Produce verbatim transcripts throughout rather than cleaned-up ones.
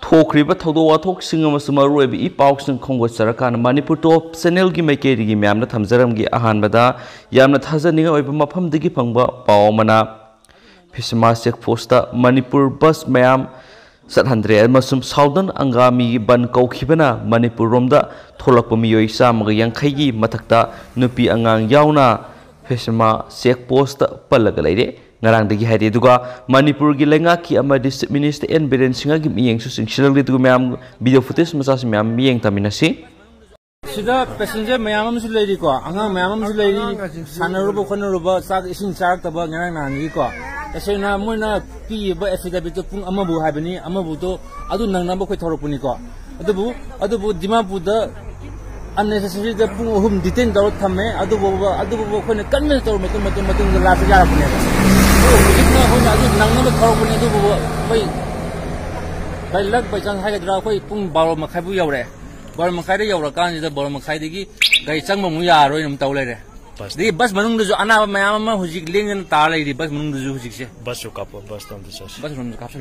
थोक्रिबा थौदोक वाथोकसिंग अमसुंग मरुओइबा इ पाउसिंग खोंगोचरकान मणिपुर टॉप चैनल की मैकेरिगी म्यामना थमजरमगी अहानबदा यामना थाजनिंग ओइबा मफमदगी फंगबा पाव मना फिसमा चेक पोस्टा मणिपुर बस मैम सतहंद्रे अमसुम साउदर्न अंगामी बन कौखिबना मणिपुर रोमदा थोलकपा मियोइ चामगा यांखैगी मथक्ता नुपी अंगांग यावना फिसमा चेक पोस्ट पल्लगा लैरे ngarangdagi haide duga manipur gi lenga ki amadi chief minister n biren singa gi miyeng su singsilagli du myam video footage masa si myam miyeng taminasi sida passenger myam am su leiri ko anga myam am su leiri sanaruba khonaruba sak ising charak taba ngarang nan gi ko asena moina pi ba affidavit pung amabu habani amabu to adu nangna ba khoi thorokuni ko adubu adubu dimapur da unnecessary da pung hum detain dawr thamme adubu adubu khoi na convince dawr matung matung matung la sa jara pune इतना हो ना जो नंग नंग थोड़ा पुने जो वो भाई भाई लग भाई चंग हाई का कोई पुंग बारो मखाई बु याव रे बारो मखाई रे याव रे कान जो बारो मखाई देगी गाय चंग ममु यार रोई नम ताऊ ले रे देगी बस मनुंग जो अना मयाम में हुजिक लेंग न तार ले दी बस मनुंग जो हुजिक से बस जो कापो बस तम तो सस बस मनुंग कापो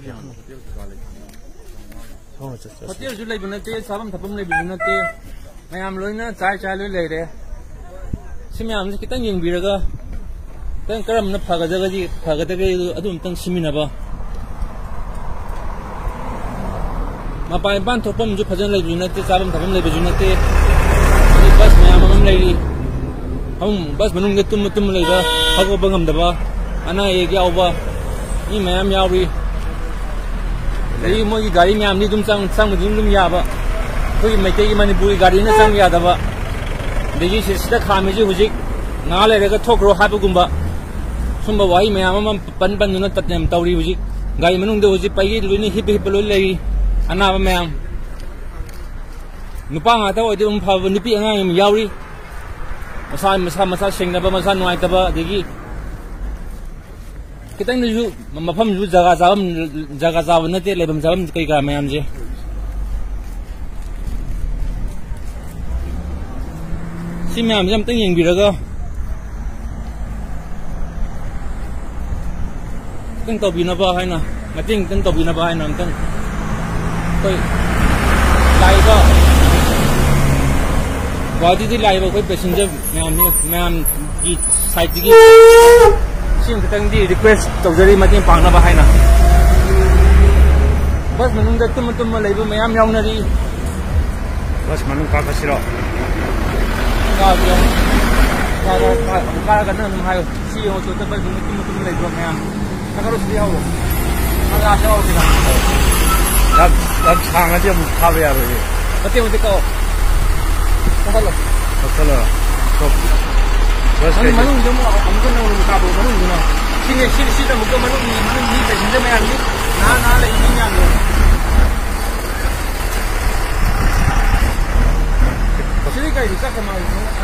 होटल जो ले बनते साबम थपम ले बनते मयाम लोई ना चाय चाय ले रे सिमे हम कितना यंग बिरगा तंग करम न फगदगजी फगदगे अदुम तंग सिमिनबा मपाय बान थोपम जो फजन ले जुनते चाबम थपम ले जुनते बस मयाम मम लेरी हम बस मनुंग के तुम तुम लेबा हगो बंगम दबा अना एक यावबा इ मयाम यावरी लेरी मोगी गाड़ी मयाम नि दुम संग संग दुम दुम याबा कोई मैते की मणिपुरी गाड़ी न संग यादबा देगी सिस्टा खामे जी हुजिक ना लेरेगा थोकरो हाबगुंबा सुंबा वाई मैम पन पन तत्म तौरी हुई गाड़ी मनुंग पाई लोन हिप हिप लो लगी अनाब मैम नुपा फब नुपी अगांग यावरी मसा मसा मसा सेंगनब मसा नुआइतब अदगी कितंग मफम जगह चाबम जगह चाब नते लेबम चाबम कई का मैम जे सी मैम जे अमतंग येंबिरगा तंग तौबिनबा हाइना मतिंग तंग तौबिनबा हाइना तंग कोई लाइबा वादी दी लाइबा कोई पैसेंजर मैम मैम की साइड की सिंग तंग दी रिक्वेस्ट तौजरी मतिंग पांगनबा हाइना बस मनुंग द तुम तुम लाइबा मैम यावनरी बस मनुंग का कसिरो का बियो का का का का नम हायो सी हो तो बस तुम तुम लाइबा मैम अगर उस दिया हो अगर आशा हो कि ना अब अब सांगा जे मुखा बे यार ये बते मुझे कहो चलो चलो तो बस हम मनु जो हमको ना मुखा बो मनु ना सीने सीने सीने मुझको मनु मनु नहीं पे जिंदे में आनी ना ना ले नहीं आने सीने का हिस्सा कमाओ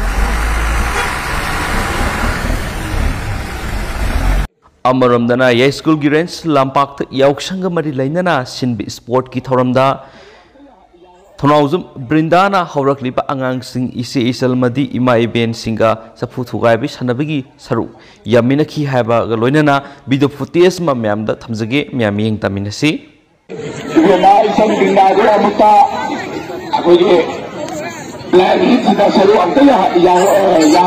अमरमदना ये स्कूल की रेंज लंपाक याउसंग मरी लेना सिंबी स्पोर्ट की थौरमदा थौनाउजुम ब्रिंदाना हौरकलिबा आंगांग सिंग इसे इसल इमा इबेन सिंगा सफु थुगाइबी सनबगी सरु यामिनखी हाइबा लोइनना वीडियो फुटेज मा म्यामदा थमजगे म्याम येंग तामिनसी इमा इसल ब्रिंदागो अमुता अगोजे प्लान ही सिदा सरु अंत या या या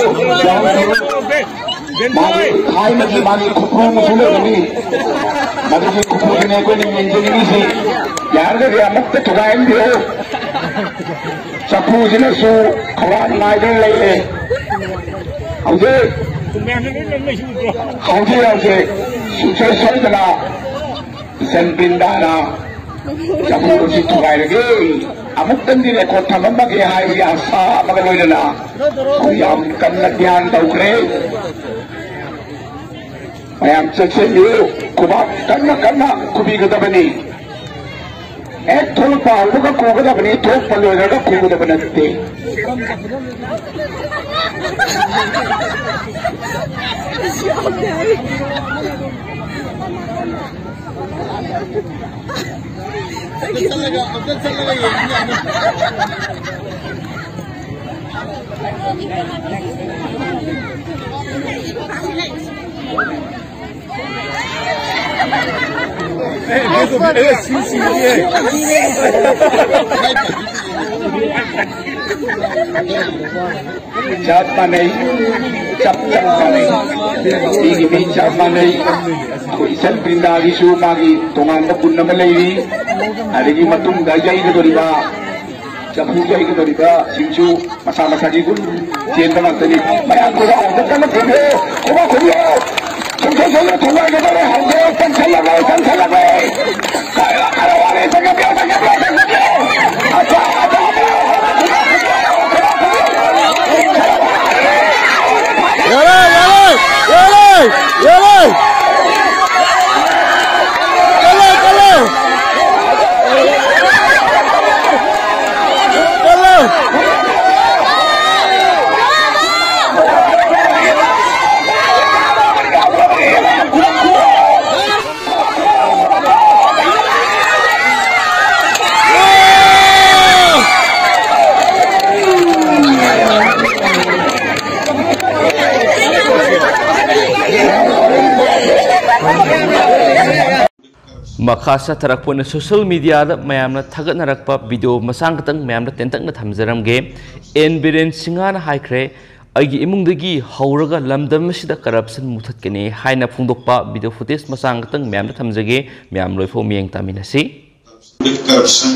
मागी खाई में मागी खुपरू मुसुले बनी मागी जी खुपरू ने कोई नहीं इंजीनियरिंग से यार के या मुक्त ठुकाएं दियो चप्पू जिने सु खवान नाइडन ले ले औजे औजे औजे सुचे सोइदना सेंबिंदाना चप्पू जी ठुकाएं लगे अमुक्तन दिले को थमम के हाय या सा मगर लोइदना याम कन्न ध्यान दौकरे मैम चेक्सिलू कुबा कन्ना कन्ना कुबीगदबनी एक थोल पालुगा कोगदबनी थोल पलोयगा कोगदबनते चलेगा अब चलेगा ये Chap manai, chap chap manai. Ini ni chap manai. Isan pindah isu magi tungan pun nama lagi. Ada di matung gaya itu doriba. Jabu gaya itu doriba. Sincu masa-masa di pun cienta manteni. Bayar kau ada kan kau kau kau Sampai saya tunai kita le hande kan saya le kan saya le. Kalau kalau ada saya biar saya biar saya biar. Ada ada ada. Yale yale yale yale. Yale yale. Yale. Makasa tarakpuna social media da mayamna thagat narakpa video masang katang mayamna tentak na thamjaram ge en biren singana haikre agi imungdagi hauraga lamdam masida corruption muthatkene haina phungdokpa video footage masang katang mayamna thamjage mayam loifo miyeng taminasi corruption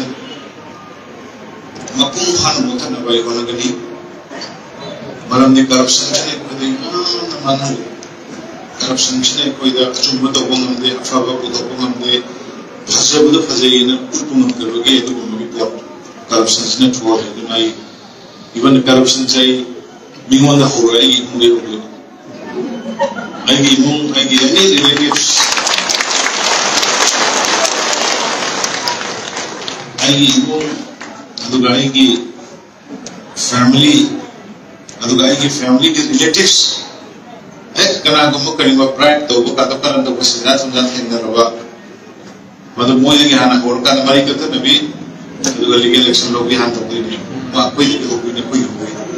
mapung han muthana bai honagani maramni corruption chine kodi mana corruption chine koida chumba to bongamde afaba to bongamde Fasabuda Fazayina Pupum Garoge to report corruption in a tour and I even the corruption say being on the whole I give Mugu. I give Mung, I give any relatives. I give Mung Adugaigi family Adugaigi family relatives. Eh, Kanagamuka pride to Bukatakan the Wasidat and that in the Rava. Mother Moy Hana or Kanamari Katabi, the legal election of the hand of the Queen of the Queen.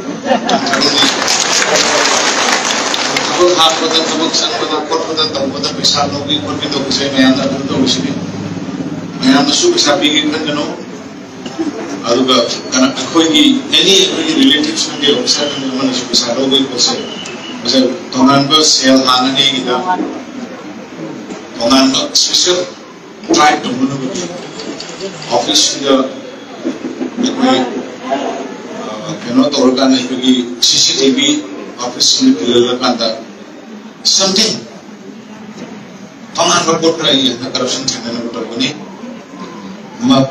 Half of the books and the court of the Pisano, we put it over say, I am not the Ocean. I am the super happy in the no. Aduga, Kanakoi, any relatives from the observed in the one is Pisano, we will say. Was a Tonamba, Sel Hanani, Tonamba, Swisher. Tried to move office the cannot organize the C C T V office in the something. Tongan report the corruption and the company.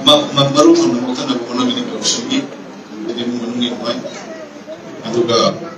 Maru from the Motan of one of the corruption, the Mungi, and